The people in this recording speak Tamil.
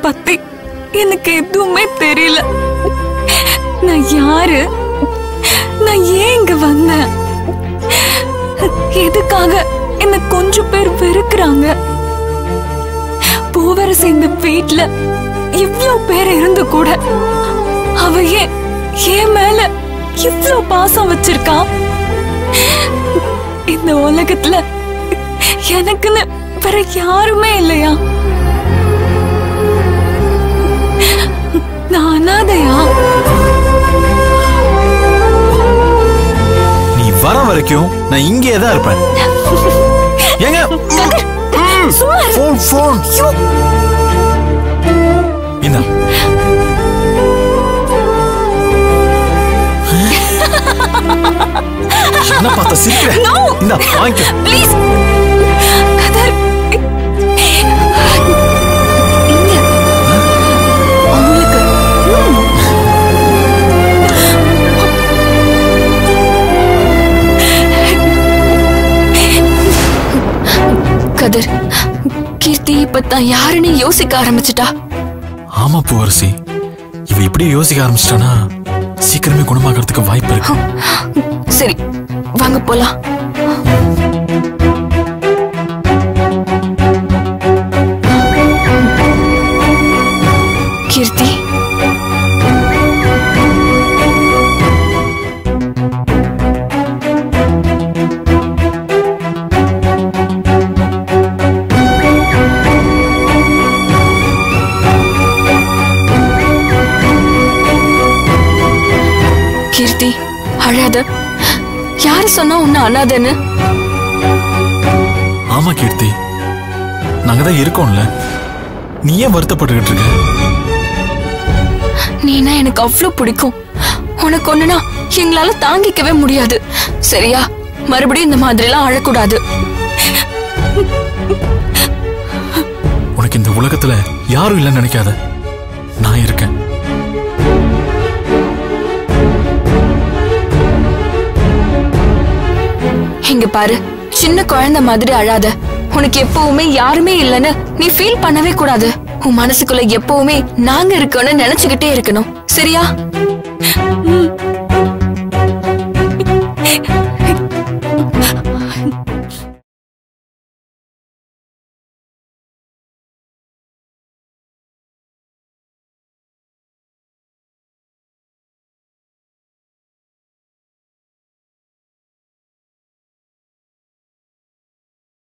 பத்தி எனக்கு எதுவுமே தெரியல. நான் யாரு, நான் ஏன் இங்க வந்தேன், எதுக்காக என்ன கொஞ்சம் பேர் வெறுக்கிறாங்க. பூவரசி இந்த வீட்ல இவ்ளோ பேர் இருந்து கூட அவ ஏன் மேல இவ்ளோ பாசம் வச்சிருக்கா. இந்த உலகத்துல எனக்குன்னு வேற யாருமே இல்லையா? நான் அனாதையா? நீ வர வரைக்கும் நான் இங்கே தான் இருப்பேன். ஏங்க போன் இந்த என்ன பார்த்த சிரிக்கிற? இந்த வாங்கிக்க ப்ளீஸ். கதர் இங்க உங்களுக்கு கதர் கீர்த்தி இப்பதான் யாருன்னு யோசிக்க ஆரம்பிச்சுட்டா. ஆமா பூவரசி, இவ இப்படி யோசிக்க ஆரம்பிச்சிட்டானா சீக்கிரமே குணமாகறதுக்கு வாய்ப்பு இருக்கு. சரி வாங்க போலாம். கீர்த்தி கீர்த்தி அழாத. யாரு சொன்னா உன்ன அழாதன்னு? ஆமா கீர்த்தி, நாங்க தான் இருக்கோம்ல, நீ ஏன் வருத்தப்பட்டுக்கிட்டு இருக்க? நீனா எனக்கு அவ்வளவு பிடிக்கும். உனக்கு ஒண்ணுனா எங்களால தாங்கிக்கவே முடியாது. சரியா? மறுபடியும் இந்த மாதிரி எல்லாம் அழக்கூடாது. உனக்கு இந்த உலகத்துல யாரும் இல்லைன்னு நினைக்காத, நான் இருக்கேன். இங்க பாரு, சின்ன குழந்தை மாதிரி அழாத. உனக்கு எப்பவுமே யாருமே இல்லைன்னு நீ ஃபீல் பண்ணவே கூடாது. உன் மனசுக்குள்ள எப்பவுமே நாங்க இருக்கோம்னு நினைச்சுக்கிட்டே இருக்கணும். சரியா?